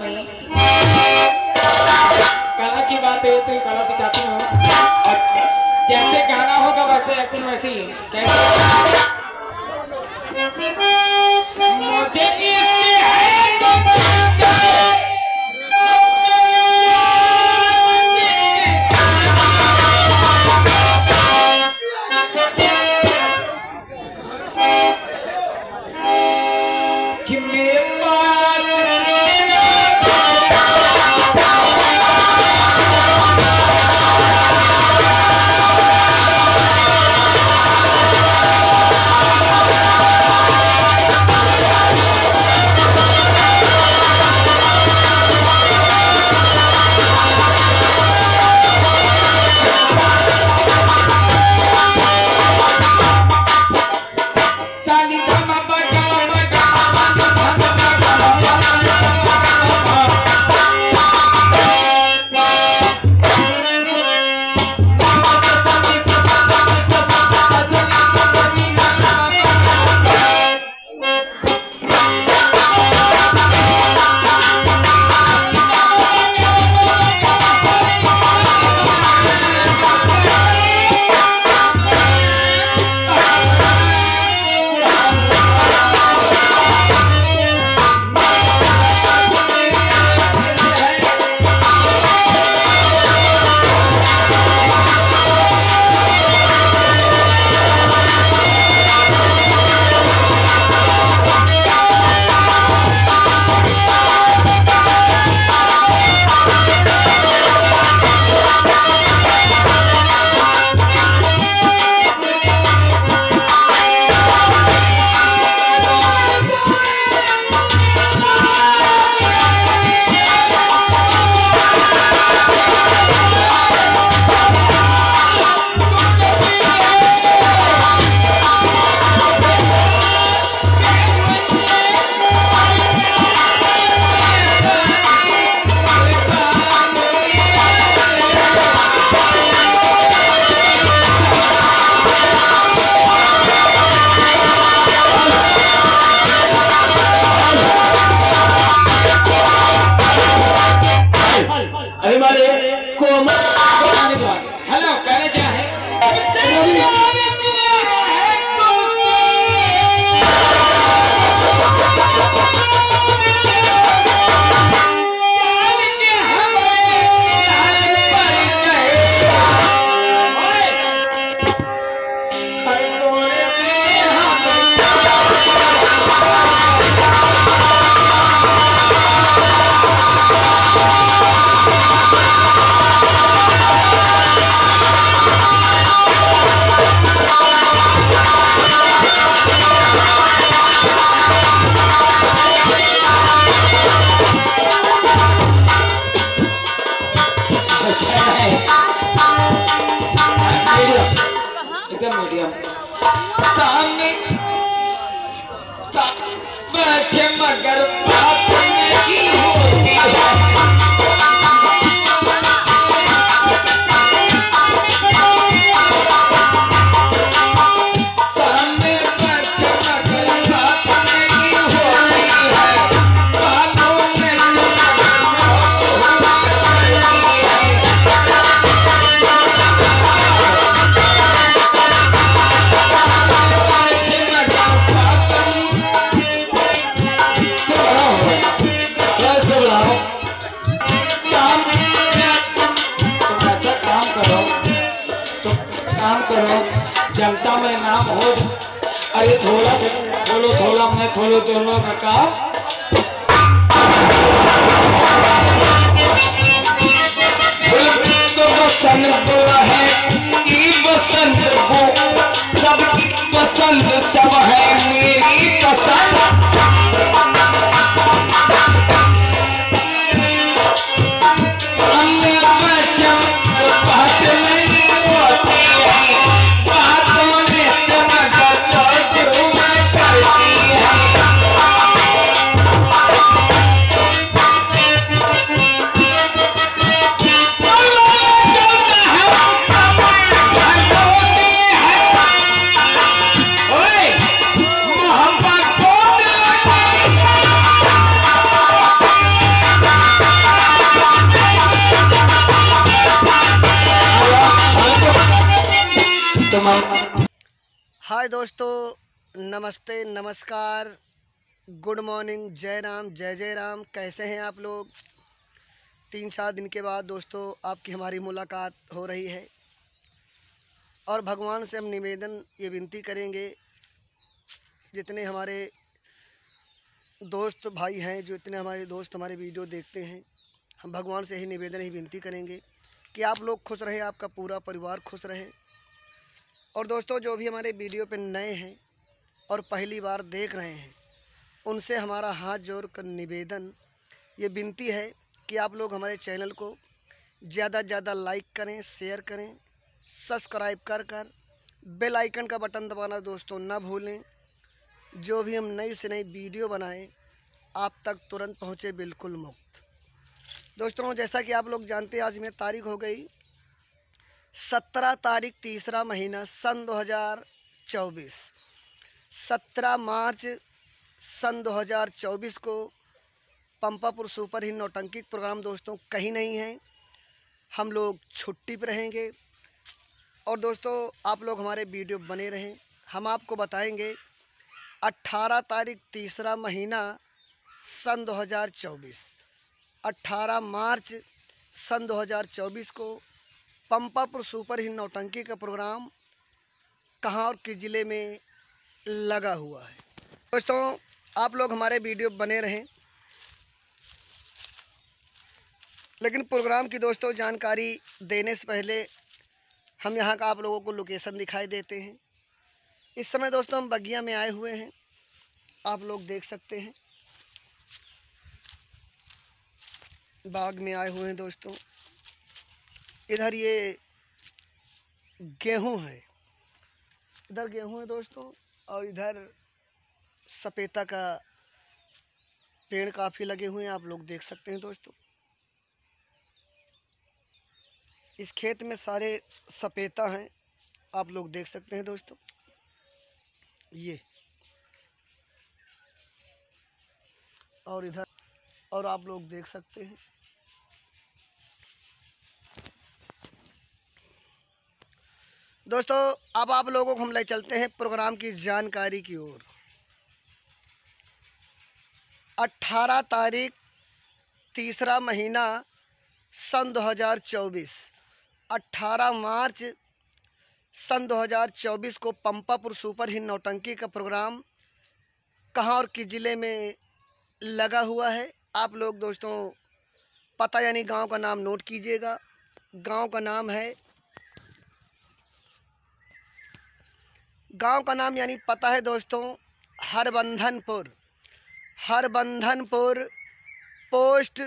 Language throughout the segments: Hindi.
नहीं। कला की बात है तो कला दिखाती हूँ और जैसे गाना होगा वैसे एक्टिंग वैसी मुझे हेलो कहने क्या है मीडियम सामने बैठे मगर बात नहीं होती है। सामने बैठे मगर बात नहीं होती है। बातों में जनता में नाम हो। अरे थोड़ा से खोलो, थोड़ा मैं खोलो दोनों का काम। तो बसंत है ई बसंत को सबकी पसंद सब है मेरी पसंद। हाय दोस्तों, नमस्ते, नमस्कार, गुड मॉर्निंग, जय राम, जय जय राम। कैसे हैं आप लोग? 3-4 दिन के बाद दोस्तों आपकी हमारी मुलाकात हो रही है और भगवान से हम निवेदन ये विनती करेंगे, जितने हमारे दोस्त भाई हैं, जो इतने हमारे दोस्त हमारे वीडियो देखते हैं, हम भगवान से ही निवेदन ही विनती करेंगे कि आप लोग खुश रहें, आपका पूरा परिवार खुश रहे। और दोस्तों जो भी हमारे वीडियो पे नए हैं और पहली बार देख रहे हैं, उनसे हमारा हाथ जोड़ कर निवेदन ये विनती है कि आप लोग हमारे चैनल को ज़्यादा से ज़्यादा लाइक करें, शेयर करें, सब्सक्राइब कर बेल आइकन का बटन दबाना दोस्तों ना भूलें। जो भी हम नई से नई वीडियो बनाएं आप तक तुरंत पहुँचे, बिल्कुल मुफ्त। दोस्तों जैसा कि आप लोग जानते हैं, आज में तारीख हो गई 17 तारीख, तीसरा महीना, सन 2024। 17 मार्च सन 2024 को पंपापुर सुपर हिट नौटंकी प्रोग्राम दोस्तों कहीं नहीं है, हम लोग छुट्टी पर रहेंगे। और दोस्तों आप लोग हमारे वीडियो बने रहें, हम आपको बताएंगे 18 तारीख, तीसरा महीना, सन 2024, 18 मार्च सन 2024 को पंपापुर सुपर हिट नौटंकी का प्रोग्राम कहाँ और किस ज़िले में लगा हुआ है। दोस्तों आप लोग हमारे वीडियो बने रहें, लेकिन प्रोग्राम की दोस्तों जानकारी देने से पहले हम यहाँ का आप लोगों को लोकेशन दिखाई देते हैं। इस समय दोस्तों हम बगिया में आए हुए हैं, आप लोग देख सकते हैं, बाग में आए हुए हैं दोस्तों। इधर ये गेहूं है, इधर गेहूं है दोस्तों, और इधर सपेता का पेड़ काफ़ी लगे हुए हैं, आप लोग देख सकते हैं दोस्तों। इस खेत में सारे सपेता हैं, आप लोग देख सकते हैं दोस्तों। ये और इधर, और आप लोग देख सकते हैं। दोस्तों अब आप लोगों को हम ले चलते हैं प्रोग्राम की जानकारी की ओर। 18 तारीख, तीसरा महीना, सन 2024, 18 मार्च सन 2024 को पंपापुर सुपर हिट नौटंकी का प्रोग्राम कहाँ और किस ज़िले में लगा हुआ है। आप लोग दोस्तों पता यानी गांव का नाम नोट कीजिएगा। गांव का नाम है, गांव का नाम यानी पता है दोस्तों हरबंधनपुर। हरबंधनपुर, पोस्ट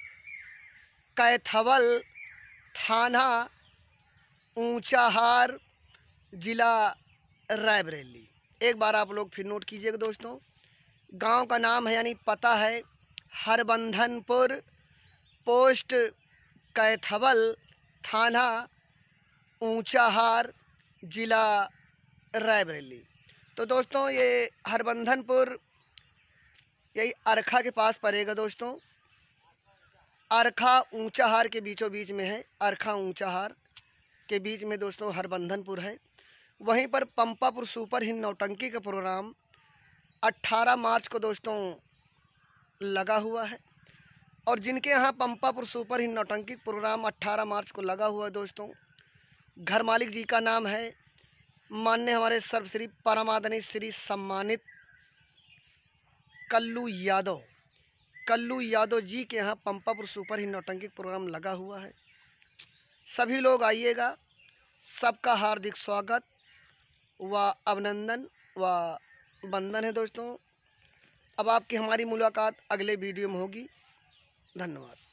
कैथवल, थाना ऊंचाहार, ज़िला रायबरेली। एक बार आप लोग फिर नोट कीजिएगा दोस्तों, गांव का नाम है यानी पता है हरबंधनपुर, पोस्ट कैथवल, थाना ऊंचाहार, ज़िला रायबरेली। तो दोस्तों ये हरबंधनपुर यही अरखा के पास पड़ेगा दोस्तों। अरखा ऊंचाहार के बीचों बीच में है, अरखा ऊंचाहार के बीच में दोस्तों हरबंधनपुर है। वहीं पर पंपापुर सुपर हिट नौटंकी का प्रोग्राम 18 मार्च को दोस्तों लगा हुआ है। और जिनके यहाँ पंपापुर सुपर हिट नौटंकी प्रोग्राम 18 मार्च को लगा हुआ है दोस्तों, घर मालिक जी का नाम है माननीय हमारे सर्वश्री परमादरणीय श्री सम्मानित कल्लू यादव। कल्लू यादव जी के यहाँ पंपापुर सुपर हिट नौटंकी प्रोग्राम लगा हुआ है। सभी लोग आइएगा, सबका हार्दिक स्वागत व अभिनंदन व वंदन है दोस्तों। अब आपकी हमारी मुलाकात अगले वीडियो में होगी। धन्यवाद।